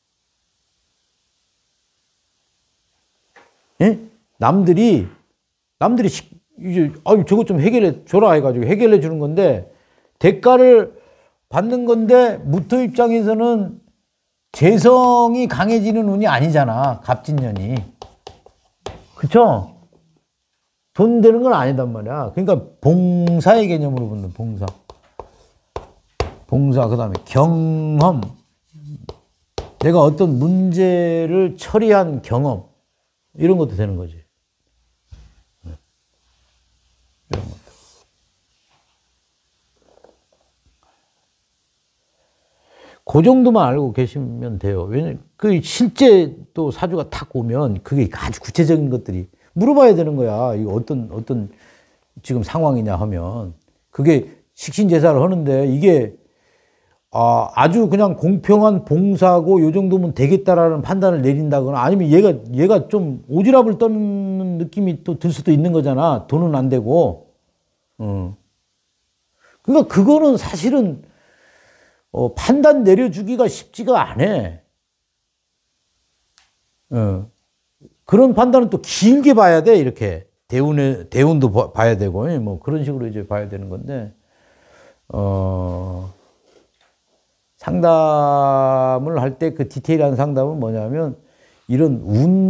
예? 남들이, 남들이, 이제, 아유, 저것 좀 해결해 줘라 해가지고 해결해 주는 건데, 대가를 받는 건데, 무토 입장에서는 재성이 강해지는 운이 아니잖아. 갑진년이. 그쵸? 돈 되는 건 아니단 말이야. 그러니까 봉사의 개념으로 보는 봉사. 봉사, 그 다음에 경험. 내가 어떤 문제를 처리한 경험. 이런 것도 되는 거지. 이런 것도. 그 정도만 알고 계시면 돼요. 왜냐면 그 실제 또 사주가 탁 오면 그게 아주 구체적인 것들이 물어봐야 되는 거야. 이거 어떤 어떤 지금 상황이냐 하면 그게 식신제사를 하는데 이게 아, 아주 그냥 공평한 봉사고 요 정도면 되겠다라는 판단을 내린다거나 아니면 얘가, 얘가 좀 오지랖을 떠는 느낌이 또 들 수도 있는 거잖아. 돈은 안 되고. 어. 그러니까 그거는 사실은 어, 판단 내려주기가 쉽지가 않아. 어. 그런 판단은 또 길게 봐야 돼. 이렇게. 대운에, 대운도 봐야 되고, 뭐 그런 식으로 이제 봐야 되는 건데, 어, 상담을 할 때 그 디테일한 상담은 뭐냐면 이런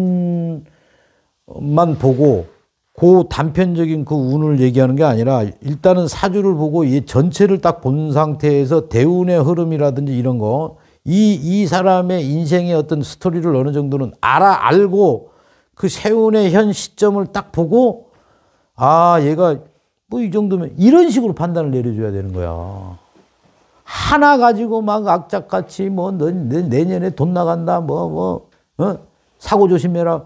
운만 보고 그 단편적인 그 운을 얘기하는 게 아니라 일단은 사주를 보고 이 전체를 딱 본 상태에서 대운의 흐름이라든지 이런 거, 이, 이 사람의 인생의 어떤 스토리를 어느 정도는 알아, 알고 그 세운의 현 시점을 딱 보고, 아, 얘가 뭐 이 정도면 이런 식으로 판단을 내려줘야 되는 거야. 하나 가지고 막 악착같이 뭐 너, 내년에 돈 나간다, 뭐, 뭐, 어? 사고 조심해라.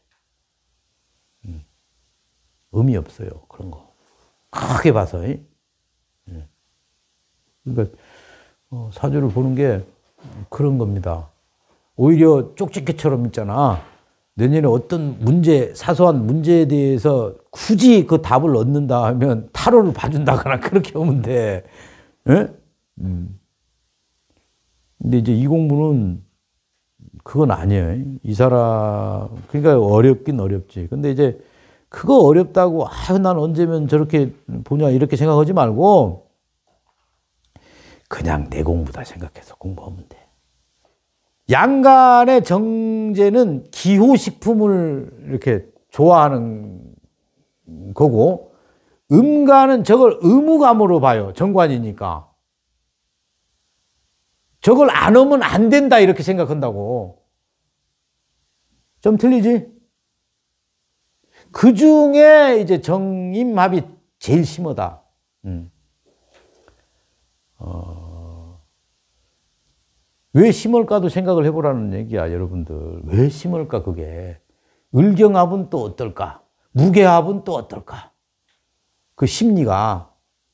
의미 없어요. 그런 거. 크게 봐서. 그러니까 어, 사주를 보는 게 그런 겁니다. 오히려 쪽집게처럼 있잖아. 내년에 어떤 문제, 사소한 문제에 대해서 굳이 그 답을 얻는다 하면 타로를 봐준다거나 그렇게 오면 돼. 예? 음. 근데 이제 이 공부는 그건 아니에요. 이 사람, 그러니까 어렵긴 어렵지. 근데 이제 그거 어렵다고, 아, 난 언제면 저렇게 보냐, 이렇게 생각하지 말고, 그냥 내 공부다 생각해서 공부하면 돼. 양간의 정제는 기호식품을 이렇게 좋아하는 거고, 음간은 저걸 의무감으로 봐요. 정관이니까. 저걸 안 하면 안 된다, 이렇게 생각한다고. 좀 틀리지? 그 중에 이제 정임합이 제일 심하다. 음. 어, 왜 심을까도 생각을 해보라는 얘기야, 여러분들. 왜 심을까, 그게. 을경합은 또 어떨까? 무게합은 또 어떨까? 그 심리가.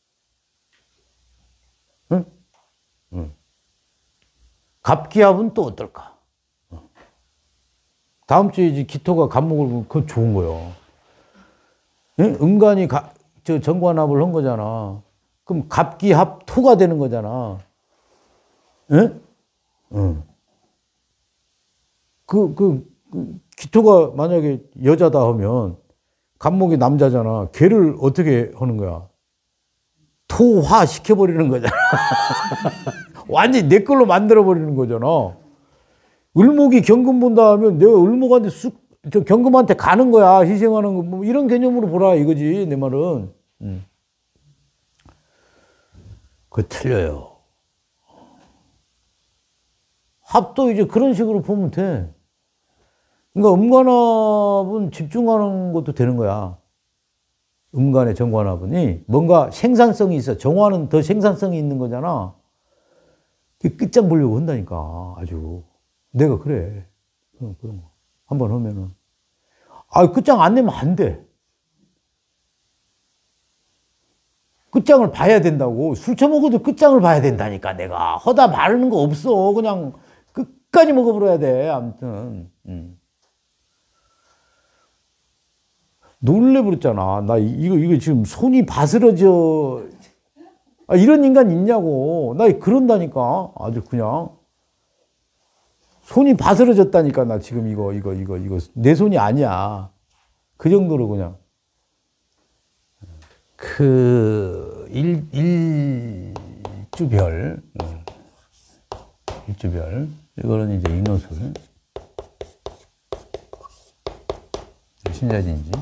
응? 응. 갑기합은 또 어떨까? 다음 주에 이제 기토가 갑목을, 그건 좋은 거요. 응? 음간이 가, 저 정관합을 한 거잖아. 그럼 갑기합 토가 되는 거잖아. 응? 응. 그, 그, 그, 기토가 만약에 여자다 하면 갑목이 남자잖아. 걔를 어떻게 하는 거야? 토화 시켜버리는 거잖아. 완전히 내 걸로 만들어버리는 거잖아. 을목이 경금 본다 하면 내가 을목한테 쑥, 저 경금한테 가는 거야. 희생하는 거. 뭐 이런 개념으로 보라 이거지, 내 말은. 음. 그거 틀려요. 합도 이제 그런 식으로 보면 돼. 그러니까 음관합은 집중하는 것도 되는 거야. 음간의 정관합은 뭔가 생산성이 있어. 정화는 더 생산성이 있는 거잖아. 끝장 보려고 한다니까, 아주. 내가 그래. 그런 거. 한번 하면은. 아, 끝장 안 내면 안 돼. 끝장을 봐야 된다고. 술 처먹어도 끝장을 봐야 된다니까, 내가. 허다 마르는 거 없어. 그냥 끝까지 먹어버려야 돼. 아무튼. 음. 놀래버렸잖아. 나 이거, 이거 지금 손이 바스러져. 아, 이런 인간 있냐고. 나 그런다니까. 아주 그냥. 손이 바스러졌다니까. 나 지금 이거, 이거, 이거, 이거. 내 손이 아니야. 그 정도로 그냥. 그, 일, 일주별. 일주별. 이거는 이제 인호술. 신자진지.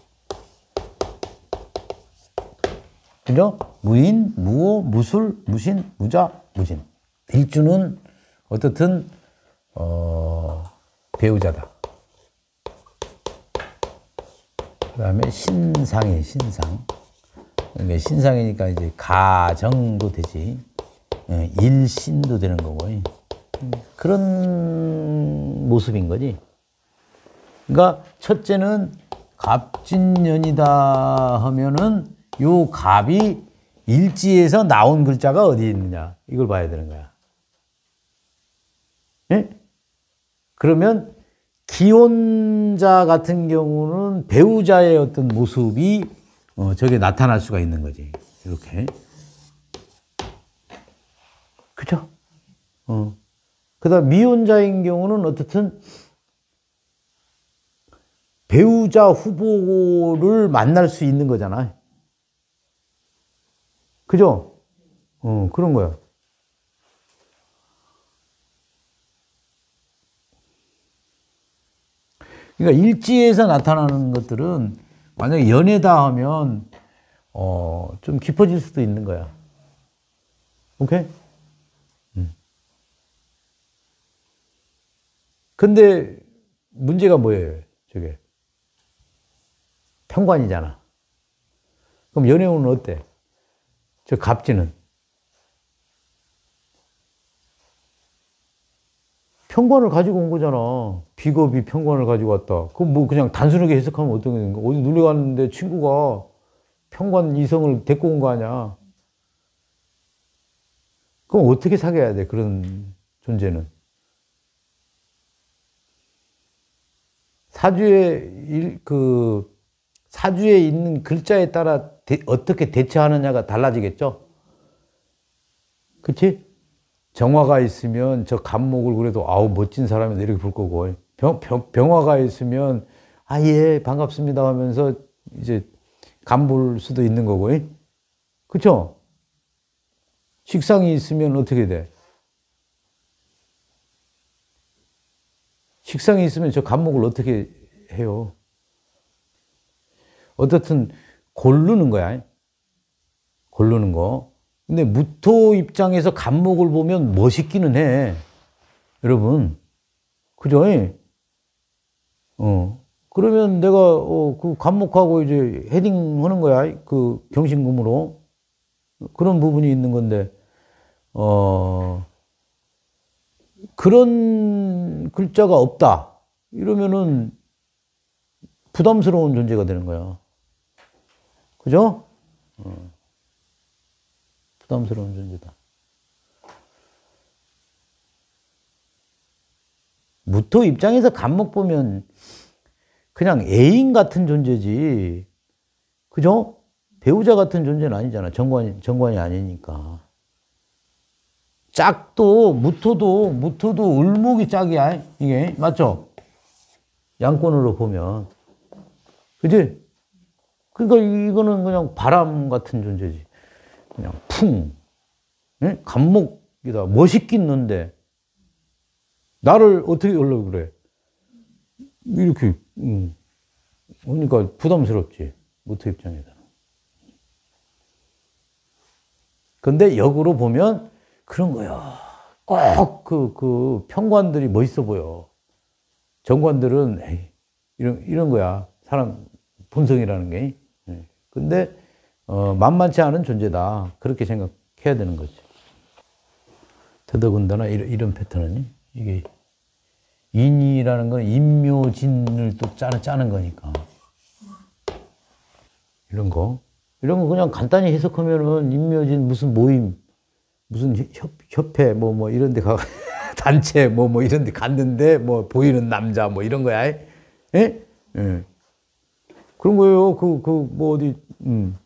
그죠? 무인, 무오, 무술, 무신, 무자, 무진. 일주는 어떻든 어, 배우자다. 그 다음에 신상이 신상. 그러니까 신상이니까 이제 가정도 되지. 일신도 되는 거고. 그런 모습인 거지. 그러니까 첫째는 갑진년이다 하면은 요 갑이 일지에서 나온 글자가 어디 있느냐. 이걸 봐야 되는 거야. 예? 그러면 기혼자 같은 경우는 배우자의 어떤 모습이 어, 저게 나타날 수가 있는 거지. 이렇게. 그죠? 어. 그 다음 미혼자인 경우는 어떻든 배우자 후보를 만날 수 있는 거잖아. 그죠? 어, 그런 거야. 그러니까 일지에서 나타나는 것들은 만약에 연애다 하면 어, 좀 깊어질 수도 있는 거야. 오케이? 음. 근데 문제가 뭐예요? 저게 평관이잖아. 그럼 연애운은 어때? 저 갑진은 평관을 가지고 온 거잖아. 비겁이 평관을 가지고 왔다. 그럼 뭐 그냥 단순하게 해석하면 어떤 게 되는 거야? 어디 놀러 갔는데 친구가 평관 이성을 데리고 온 거 아니야. 그럼 어떻게 사귀어야 돼? 그런 존재는. 사주에 일, 그 사주에 있는 글자에 따라 대, 어떻게 대처하느냐가 달라지겠죠? 그치? 정화가 있으면 저 간목을 그래도 아우 멋진 사람이다 이렇게 볼 거고, 병, 병, 병화가 있으면 아 예 반갑습니다 하면서 이제 간 볼 수도 있는 거고, 그쵸? 식상이 있으면 어떻게 돼? 식상이 있으면 저 간목을 어떻게 해요? 어떻든 고르는 거야. 고르는 거. 근데 무토 입장에서 간목을 보면 멋있기는 해. 여러분. 그죠? 어. 그러면 내가, 어, 그 간목하고 이제 헤딩 하는 거야. 그 경신금으로. 그런 부분이 있는 건데, 어, 그런 글자가 없다. 이러면은 부담스러운 존재가 되는 거야. 그죠? 어. 부담스러운 존재다. 무토 입장에서 간목 보면 그냥 애인 같은 존재지. 그죠? 배우자 같은 존재는 아니잖아. 정관이, 정관이 아니니까. 짝도, 무토도, 무토도 을목이 짝이야. 이게. 맞죠? 양권으로 보면. 그지? 그러니까 이거는 그냥 바람 같은 존재지. 그냥 풍. 예? 간목이다. 멋있긴 는데. 나를 어떻게 하려고 그래? 이렇게, 음. 그러니까 부담스럽지. 무토 입장에서는. 근데 역으로 보면 그런 거야. 꼭 그, 그 평관들이 멋있어 보여. 정관들은, 에이, 이런, 이런 거야. 사람 본성이라는 게. 근데, 어, 만만치 않은 존재다. 그렇게 생각해야 되는 거지. 더더군다나 이런, 이런 패턴은, 이게, 인이라는 건 임묘진을 또 짜는, 짜는 거니까. 이런 거. 이런 거 그냥 간단히 해석하면은 임묘진 무슨 모임, 무슨 협, 협회, 뭐, 뭐, 이런 데 가, 단체, 뭐, 뭐, 이런 데 갔는데, 뭐, 보이는 남자, 뭐, 이런 거야. 예? 예. 그런 거예요. 그, 그, 뭐, 어디, 음.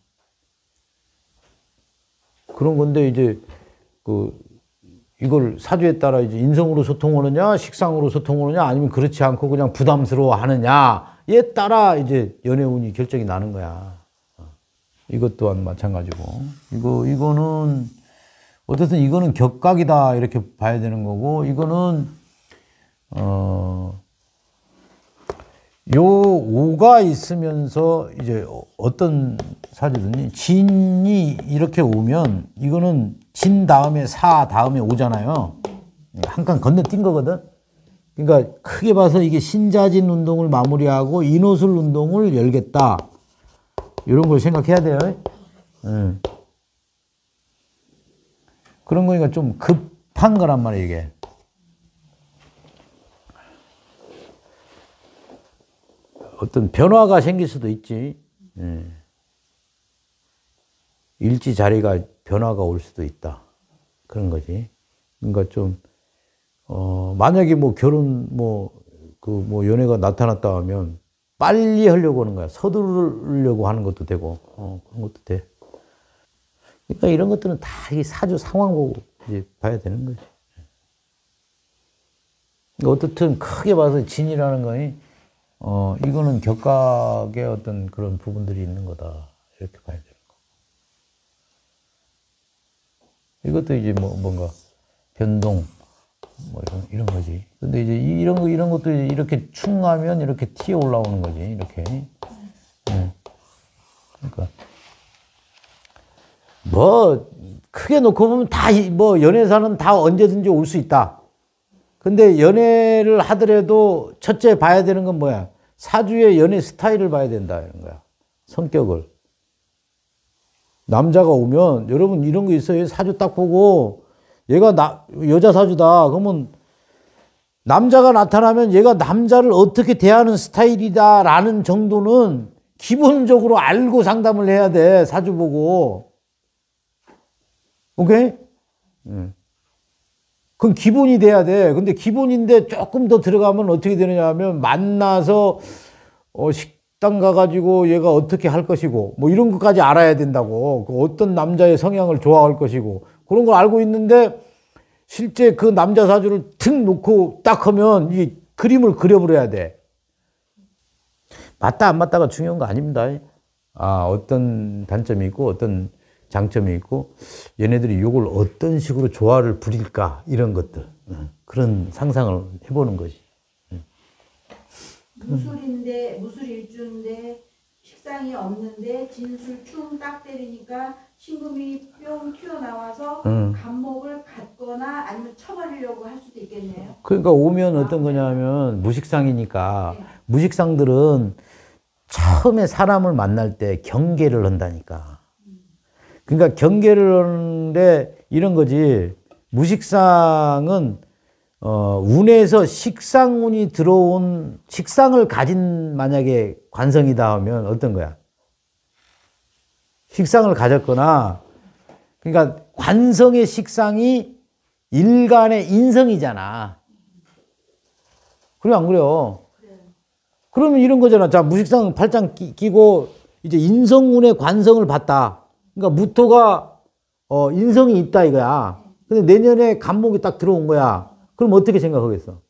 그런 건데, 이제, 그, 이걸 사주에 따라 이제 인성으로 소통하느냐, 식상으로 소통하느냐, 아니면 그렇지 않고 그냥 부담스러워 하느냐에 따라 이제 연애운이 결정이 나는 거야. 이것 또한 마찬가지고. 이거, 이거는, 어쨌든 이거는 격각이다. 이렇게 봐야 되는 거고, 이거는, 어, 요 오가 있으면서 이제 어떤 사주든지 진이 이렇게 오면 이거는 진 다음에 사 다음에 오잖아요. 한 칸 건너뛴 거거든. 그러니까 크게 봐서 이게 신자진 운동을 마무리하고 인호술 운동을 열겠다. 이런 걸 생각해야 돼요. 네. 그런 거니까 좀 급한 거란 말이에요, 이게. 어떤 변화가 생길 수도 있지. 예. 일지 자리가 변화가 올 수도 있다. 그런 거지. 그러니까 좀, 어, 만약에 뭐 결혼, 뭐, 그, 뭐 연애가 나타났다 하면 빨리 하려고 하는 거야. 서두르려고 하는 것도 되고, 어, 그런 것도 돼. 그러니까 이런 것들은 다 이 사주 상황 보고 이제 봐야 되는 거지. 어떻든 크게 봐서 진이라는 거니, 어, 이거는 격각의 어떤 그런 부분들이 있는 거다. 이렇게 봐야 되는 거. 이것도 이제 뭐, 뭔가, 변동, 뭐 이런, 이런 거지. 근데 이제 이런 거, 이런 것도 이렇게 충하면 이렇게 튀어 올라오는 거지. 이렇게. 네. 그러니까. 뭐, 크게 놓고 보면 다, 뭐, 연애사는 다 언제든지 올 수 있다. 근데 연애를 하더라도 첫째 봐야 되는 건 뭐야? 사주의 연애 스타일을 봐야 된다. 이런 거야. 성격을. 남자가 오면, 여러분 이런 거 있어요. 사주 딱 보고, 얘가 나, 여자 사주다. 그러면, 남자가 나타나면 얘가 남자를 어떻게 대하는 스타일이다라는 정도는 기본적으로 알고 상담을 해야 돼. 사주 보고. 오케이? 응. 그건 기본이 돼야 돼. 근데 기본인데 조금 더 들어가면 어떻게 되느냐 하면 만나서 어, 식당 가가지고 얘가 어떻게 할 것이고 뭐 이런 것까지 알아야 된다고. 그 어떤 남자의 성향을 좋아할 것이고 그런 걸 알고 있는데 실제 그 남자 사주를 툭 놓고 딱 하면 이 그림을 그려버려야 돼. 맞다 안 맞다가 중요한 거 아닙니다. 아, 어떤 단점이 있고 어떤 장점이 있고 얘네들이 이걸 어떤 식으로 조화를 부릴까 이런 것들 그런 상상을 해보는 것이. 무술인데 무술일주인데 식상이 없는데 진술충 딱 때리니까 신금이 뿅 튀어나와서 음. 간목을 갖거나 아니면 쳐버리려고 할 수도 있겠네요. 그러니까 오면 어떤 거냐면 무식상이니까 네. 무식상들은 처음에 사람을 만날 때 경계를 한다니까. 그러니까 경계를 하는데 이런 거지. 무식상은 어, 운에서 식상운이 들어온 식상을 가진 만약에 관성이다 하면 어떤 거야? 식상을 가졌거나 그러니까 관성의 식상이 일간의 인성이잖아. 그래 안 그래요? 그러면 이런 거잖아. 자, 무식상 팔짱 끼, 끼고 이제 인성운의 관성을 봤다. 그러니까 무토가 어, 인성이 있다 이거야. 근데 내년에 간목이 딱 들어온 거야. 그럼 어떻게 생각하겠어?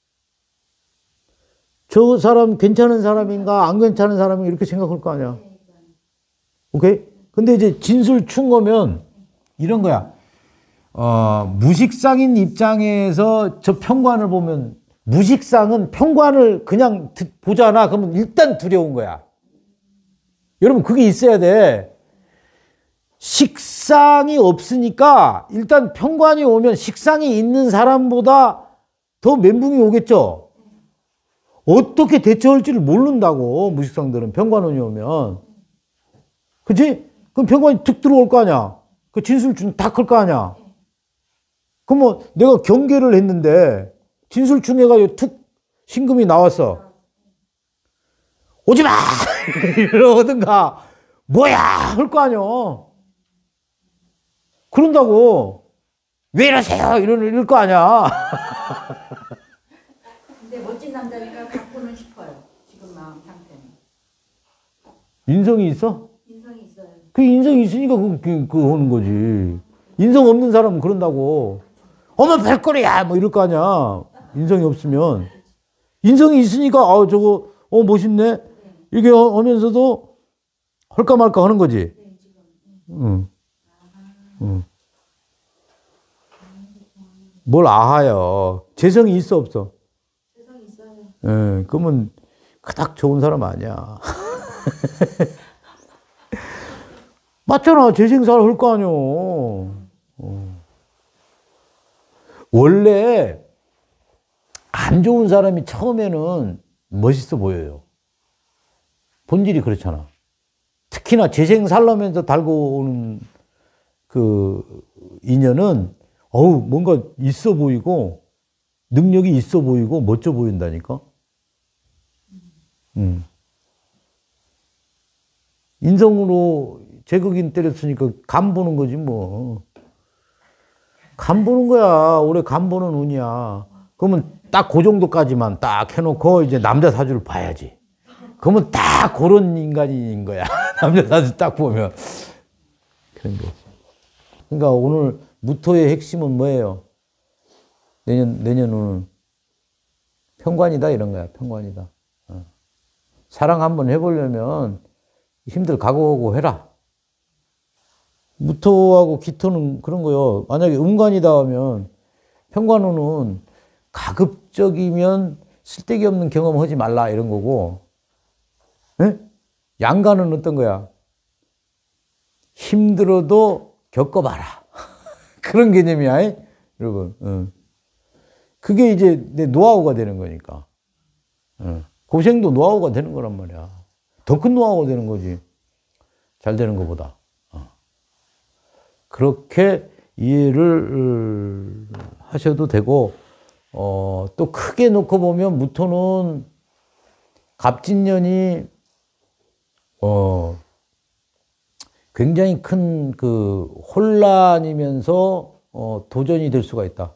저 사람 괜찮은 사람인가 안 괜찮은 사람인가 이렇게 생각할 거 아니야. 오케이? 근데 이제 진술충 거면 이런 거야. 어, 무식상인 입장에서 저 평관을 보면 무식상은 평관을 그냥 보잖아. 그러면 일단 두려운 거야. 여러분 그게 있어야 돼. 식상이 없으니까 일단 평관이 오면 식상이 있는 사람보다 더 멘붕이 오겠죠. 어떻게 대처할지를 모른다고 무식상들은 평관운이 오면. 그치? 그럼 평관이 툭 들어올 거 아니야. 그 진술충 다 클 거 아니야. 그러면 내가 경계를 했는데 진술충해가지고 툭 신금이 나왔어. 오지 마! 이러든가 뭐야! 할 거 아니야. 그런다고 왜 이러세요? 이러, 이럴 거 아니야. 근데 멋진 남자니까 갖고는 싶어요. 지금 마음 상태는. 인성이 있어? 인성이 있어요. 그 인성이 있으니까 그, 그, 그 하는 거지. 인성 없는 사람은 그런다고. 어머 별거리야! 뭐 이럴 거 아니야. 인성이 없으면. 인성이 있으니까 아 저거 어 멋있네. 이렇게 하면서도 할까 말까 하는 거지. 응. 응. 뭘 아하요. 재성이 있어 없어? 재성이 있어요. 예, 그러면 그닥 좋은 사람 아니야. 맞잖아. 재생살 할 거 아니요. 어. 원래 안 좋은 사람이 처음에는 멋있어 보여요. 본질이 그렇잖아. 특히나 재생살라면서 달고 오는 그 인연은 어우 뭔가 있어 보이고 능력이 있어 보이고 멋져 보인다니까. 음. 인성으로 제극인 때렸으니까 간 보는 거지 뭐. 간 보는 거야. 올해 간 보는 운이야. 그러면 딱 그 정도까지만 딱 해놓고 이제 남자 사주를 봐야지. 그러면 딱 그런 인간인 거야. 남자 사주 딱 보면. 그런 거지. 그러니까 오늘 무토의 핵심은 뭐예요? 내년, 내년은 평관이다 이런 거야. 평관이다. 어. 사랑 한번 해보려면 힘들 각오하고 해라. 무토하고 기토는 그런 거요. 만약에 음관이다 하면 현관우는 가급적이면 쓸데기 없는 경험 하지 말라 이런 거고, 에? 양간은 어떤 거야? 힘들어도 겪어봐라. 그런 개념이야, 이? 여러분. 어. 그게 이제 내 노하우가 되는 거니까. 어. 고생도 노하우가 되는 거란 말이야. 더 큰 노하우가 되는 거지. 잘 되는 것보다. 어. 그렇게 이해를 하셔도 되고, 어, 또 크게 놓고 보면 무토는 갑진년이 어, 굉장히 큰 그 혼란이면서 어, 도전이 될 수가 있다.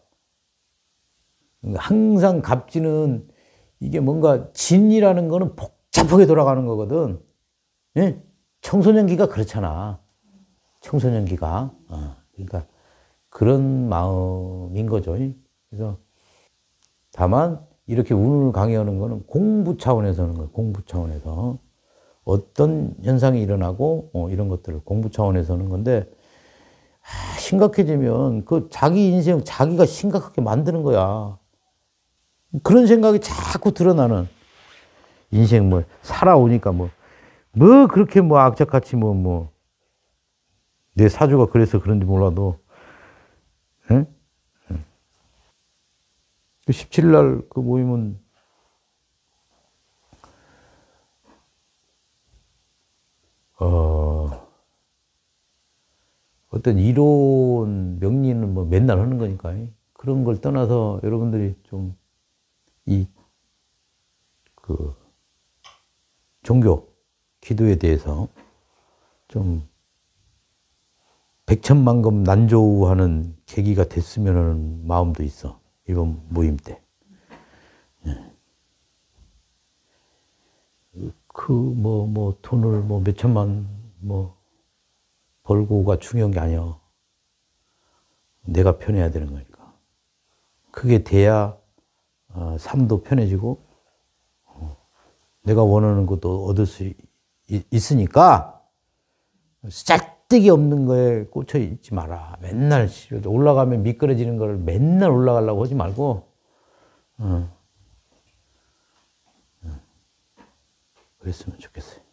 항상 갑진은 이게 뭔가 진이라는 거는 복잡하게 돌아가는 거거든. 예? 청소년기가 그렇잖아. 청소년기가. 어, 그러니까 그런 마음인 거죠. 그래서 다만 이렇게 운을 강요하는 거는 공부 차원에서 하는 거예요. 공부 차원에서. 어떤 현상이 일어나고 어, 이런 것들을 공부 차원에서 하는 건데, 아, 심각해지면 그 자기 인생 자기가 심각하게 만드는 거야. 그런 생각이 자꾸 드러나는 인생 뭐 살아오니까 뭐 뭐 그렇게 뭐 악착같이 뭐 뭐 내 사주가 그래서 그런지 몰라도, 응? 응. 십칠 일 날 그 모임은 어, 어떤 이론, 명리는 뭐 맨날 하는 거니까. 그런 걸 떠나서 여러분들이 좀 이, 그, 종교, 기도에 대해서 좀 백천만금 난조하는 계기가 됐으면 하는 마음도 있어. 이번 모임 때. 그, 뭐, 뭐, 돈을 뭐 몇천만 뭐 벌고가 중요한 게 아니야. 내가 편해야 되는 거니까. 그게 돼야 어, 삶도 편해지고, 어, 내가 원하는 것도 얻을 수 있, 있으니까, 쌀데기 없는 거에 꽂혀 있지 마라. 맨날 올라가면 미끄러지는 걸 맨날 올라가려고 하지 말고, 어. 어. 그랬으면 좋겠어요.